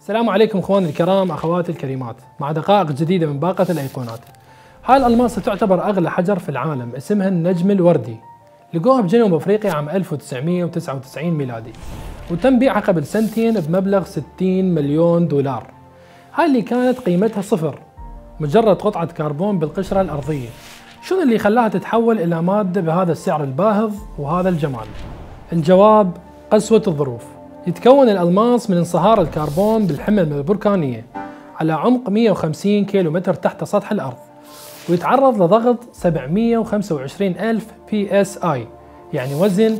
السلام عليكم اخواني الكرام، اخواتي الكريمات، مع دقائق جديده من باقه الايقونات. هاي الالماس تعتبر اغلى حجر في العالم، اسمها النجم الوردي. لقوها بجنوب افريقيا عام 1999 ميلادي، وتم بيعها قبل سنتين بمبلغ 60 مليون دولار. هاي اللي كانت قيمتها صفر، مجرد قطعه كربون بالقشره الارضيه. شنو اللي خلاها تتحول الى ماده بهذا السعر الباهظ وهذا الجمال؟ الجواب قسوه الظروف. يتكون الألماس من انصهار الكربون بالحمم البركانية على عمق 150 كيلومتر تحت سطح الأرض، ويتعرض لضغط 725,000 PSI، يعني وزن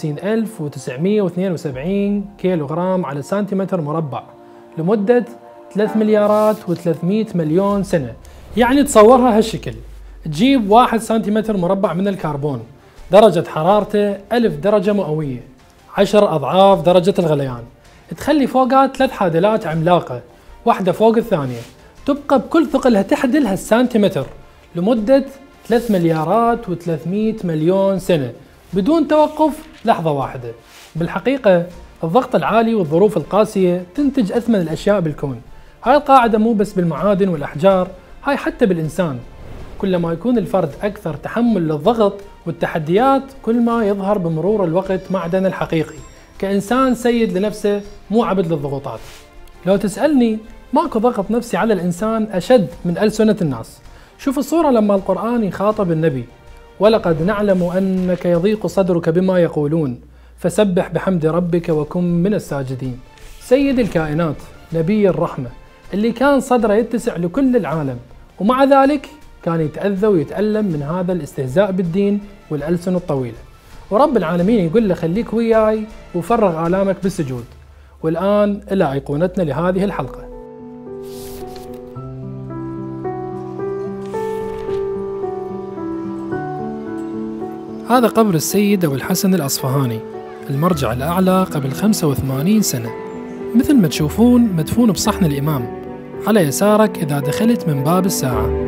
50,972 كيلوغرام على سنتيمتر مربع، لمدة 3 مليارات و300 مليون سنة. يعني تصورها هالشكل، تجيب 1 سنتيمتر مربع من الكربون، درجة حرارته 1000 درجة مئوية، 10 أضعاف درجة الغليان، تخلي فوقها 3 حادلات عملاقة، واحدة فوق الثانية، تبقى بكل ثقلها تحدل هالسنتيمتر لمدة 3 مليارات و300 مليون سنة بدون توقف لحظة واحدة. بالحقيقة الضغط العالي والظروف القاسية تنتج أثمن الأشياء بالكون. هاي القاعدة مو بس بالمعادن والأحجار، هاي حتى بالإنسان. كلما يكون الفرد أكثر تحمل للضغط والتحديات، كل ما يظهر بمرور الوقت معدنه الحقيقي كإنسان سيد لنفسه، مو عبد للضغوطات. لو تسألني، ماكو ضغط نفسي على الإنسان أشد من ألسنة الناس. شوف الصورة لما القرآن يخاطب النبي: ولقد نعلم أنك يضيق صدرك بما يقولون فسبح بحمد ربك وكن من الساجدين. سيد الكائنات، نبي الرحمة، اللي كان صدره يتسع لكل العالم، ومع ذلك كان يتأذى ويتألم من هذا الاستهزاء بالدين والألسن الطويلة. ورب العالمين يقول له: خليك وياي وفرغ آلامك بالسجود. والآن إلى أيقونتنا لهذه الحلقة. هذا قبر السيد أبو الحسن الأصفهاني، المرجع الأعلى، قبل 85 سنة. مثل ما تشوفون مدفون بصحن الإمام، على يسارك إذا دخلت من باب الساعة.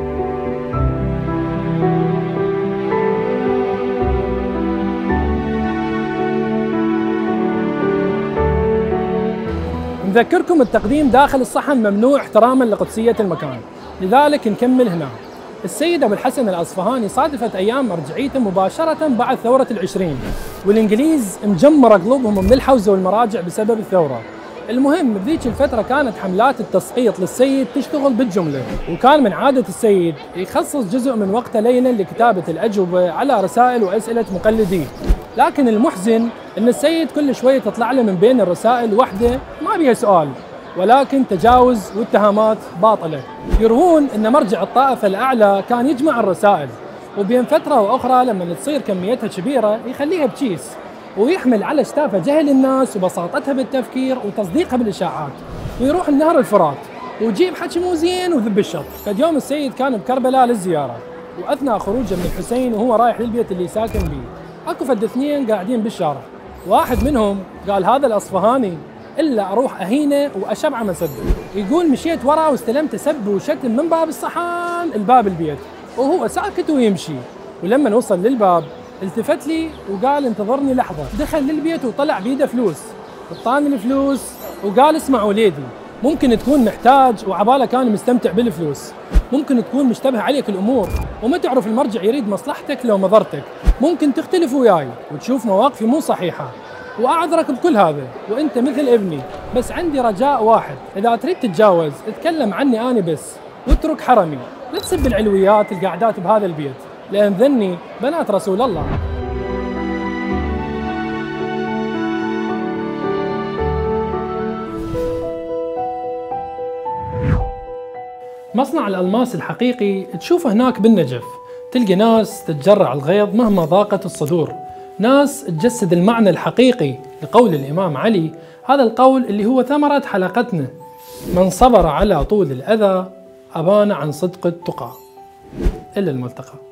نذكركم التقديم داخل الصحن ممنوع احتراما لقدسية المكان، لذلك نكمل هنا. السيد أبو الحسن الأصفهاني صادفت أيام مرجعيته مباشرة بعد ثورة العشرين، والإنجليز مجمرة قلوبهم من الحوزة والمراجع بسبب الثورة. المهم بذيك الفترة كانت حملات التسقيط للسيد تشتغل بالجملة، وكان من عادة السيد يخصص جزء من وقته ليلا لكتابة الأجوبة على رسائل وأسئلة مقلديه. لكن المحزن أن السيد كل شوية تطلع له من بين الرسائل وحدة ما بيها سؤال، ولكن تجاوز واتهامات باطلة. يروون أن مرجع الطائفة الأعلى كان يجمع الرسائل، وبين فترة وأخرى لما تصير كميتها كبيرة يخليها بكيس، ويحمل على اشتافه جهل الناس وبساطتها بالتفكير وتصديقها بالإشاعات، ويروح النهر الفرات ويجيب حكي مو زين وذب الشط. فاليوم السيد كان بكربلاء للزيارة، وأثناء خروجه من الحسين وهو رايح للبيت اللي ساكن بيه، اكو فد اثنين قاعدين بالشارع. واحد منهم قال: هذا الأصفهاني الا اروح اهينه واشبعه مسبه. يقول: مشيت وراه واستلمت سب وشتم من باب الصحن لباب البيت وهو ساكت ويمشي. ولما وصل للباب التفت لي وقال: انتظرني لحظه. دخل للبيت وطلع بيده فلوس، اعطاني الفلوس وقال: اسمع وليدي، ممكن تكون محتاج وعباله كان مستمتع بالفلوس، ممكن تكون مشتبه عليك الامور وما تعرف المرجع يريد مصلحتك لو مضرتك، ممكن تختلف وياي وتشوف مواقفي مو صحيحه، واعذرك بكل هذا وانت مثل ابني، بس عندي رجاء واحد: اذا تريد تتجاوز اتكلم عني انا بس، واترك حرمي، لا تسب العلويات القاعدات بهذا البيت، لان ذني بنات رسول الله. مصنع الألماس الحقيقي تشوفه هناك بالنجف، تلقى ناس تتجرع الغيظ مهما ضاقت الصدور، ناس تجسد المعنى الحقيقي لقول الإمام علي، هذا القول اللي هو ثمرة حلقتنا: من صبر على طول الأذى أبان عن صدق التقى. إلى الملتقى.